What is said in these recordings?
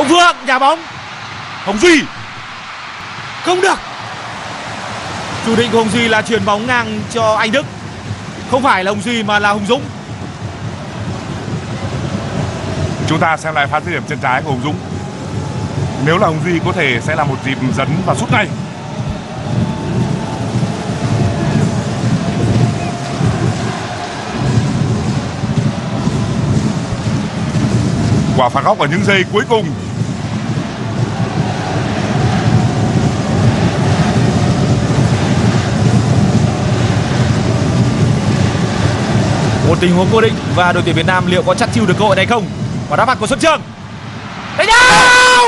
Hồng Phượng nhà bóng. Hồng Duy Không được. Chủ định của Hồng Duy là chuyền bóng ngang cho Anh Đức. Không phải là Hồng Duy mà là Hùng Dũng. Chúng ta xem lại pha dứt điểm chân trái của Hùng Dũng. Nếu là Hồng Duy có thể sẽ là một dịp dấn và sút ngay. Quả phạt góc ở những giây cuối cùng. Một tình huống cố định và đội tuyển Việt Nam liệu có chắt chiu được cơ hội này không? Và đá phạt của Xuân Trường. Đánh nhau!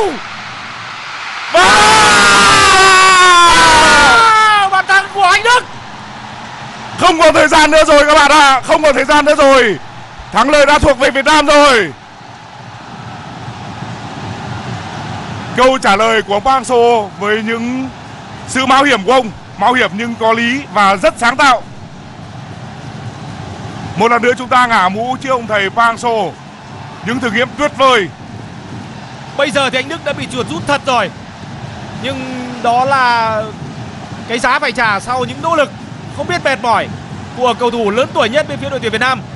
Bàn thắng của Anh Đức. Không còn thời gian nữa rồi các bạn ạ, không còn thời gian nữa rồi. Thắng lợi đã thuộc về Việt Nam rồi. Câu trả lời của ông Park Hang-seo với những sự mạo hiểm của ông, mạo hiểm nhưng có lý và rất sáng tạo. Một lần nữa chúng ta ngả mũ trước ông thầy Park Hang-seo. Những thử nghiệm tuyệt vời. Bây giờ thì Anh Đức đã bị chuột rút thật rồi. Nhưng đó là cái giá phải trả sau những nỗ lực không biết mệt mỏi của cầu thủ lớn tuổi nhất bên phía đội tuyển Việt Nam.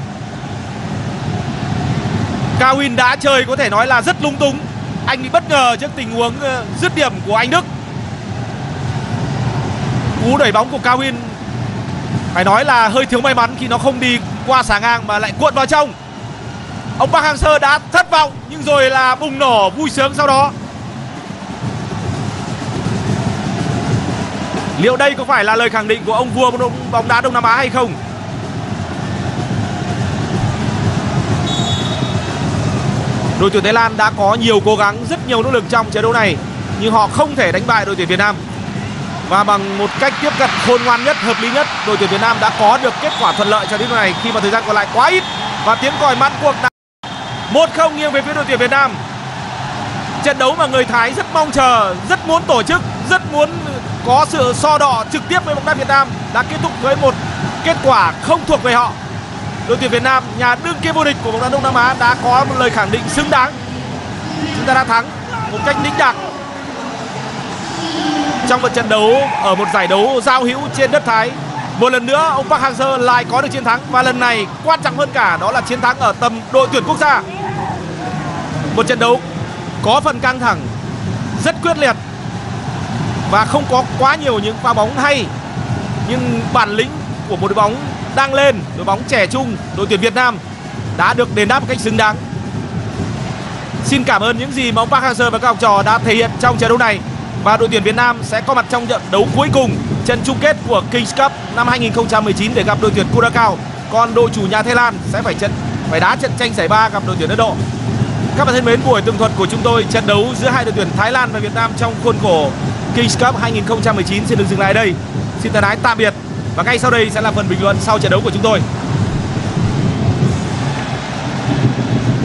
Cao Win đã chơi có thể nói là rất lung túng. Anh bị bất ngờ trước tình huống dứt điểm của Anh Đức. Cú đẩy bóng của Cao Win phải nói là hơi thiếu may mắn khi nó không đi qua xà ngang mà lại cuộn vào trong. Ông Park Hang-seo đã thất vọng nhưng rồi là bùng nổ vui sướng sau đó. Liệu đây có phải là lời khẳng định của ông vua bóng đá Đông Nam Á hay không? Đội tuyển Thái Lan đã có nhiều cố gắng, rất nhiều nỗ lực trong trận đấu này nhưng họ không thể đánh bại đội tuyển Việt Nam. Và bằng một cách tiếp cận khôn ngoan nhất, hợp lý nhất, đội tuyển Việt Nam đã có được kết quả thuận lợi cho đến lúc này khi mà thời gian còn lại quá ít. Và tiếng còi mãn cuộc đã 1-0 nghiêng về phía đội tuyển Việt Nam. Trận đấu mà người Thái rất mong chờ, rất muốn tổ chức, rất muốn có sự so đọ trực tiếp với bóng đá Việt Nam đã kết thúc với một kết quả không thuộc về họ. Đội tuyển Việt Nam, nhà đương kim vô địch của bóng đá Đông Nam Á, đã có một lời khẳng định xứng đáng. Chúng ta đã thắng một cách đĩnh đạc trong một trận đấu ở một giải đấu giao hữu trên đất Thái. Một lần nữa ông Park Hang-seo lại có được chiến thắng và lần này quan trọng hơn cả đó là chiến thắng ở tầm đội tuyển quốc gia. Một trận đấu có phần căng thẳng, rất quyết liệt và không có quá nhiều những pha bóng hay, nhưng bản lĩnh của một đội bóng đang lên, đội bóng trẻ trung, đội tuyển Việt Nam đã được đền đáp một cách xứng đáng. Xin cảm ơn những gì mà ông Park Hang-seo và các học trò đã thể hiện trong trận đấu này. Và đội tuyển Việt Nam sẽ có mặt trong trận đấu cuối cùng, trận chung kết của Kings Cup năm 2019 để gặp đội tuyển Curacao. Còn đội chủ nhà Thái Lan sẽ phải đá trận tranh giải ba gặp đội tuyển Ấn Độ. Các bạn thân mến, buổi tường thuật của chúng tôi trận đấu giữa hai đội tuyển Thái Lan và Việt Nam trong khuôn khổ Kings Cup 2019 xin được dừng lại đây. Xin thân ái tạm biệt và ngay sau đây sẽ là phần bình luận sau trận đấu của chúng tôi.